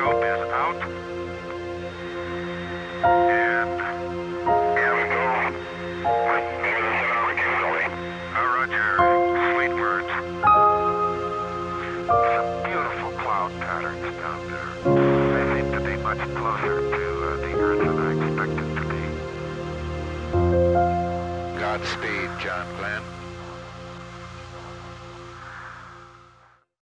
Scope is out. And here we go. Roger. Sweet birds. Some beautiful cloud patterns down there. They seem to be much closer to the Earth than I expected to be. Godspeed, John Glenn.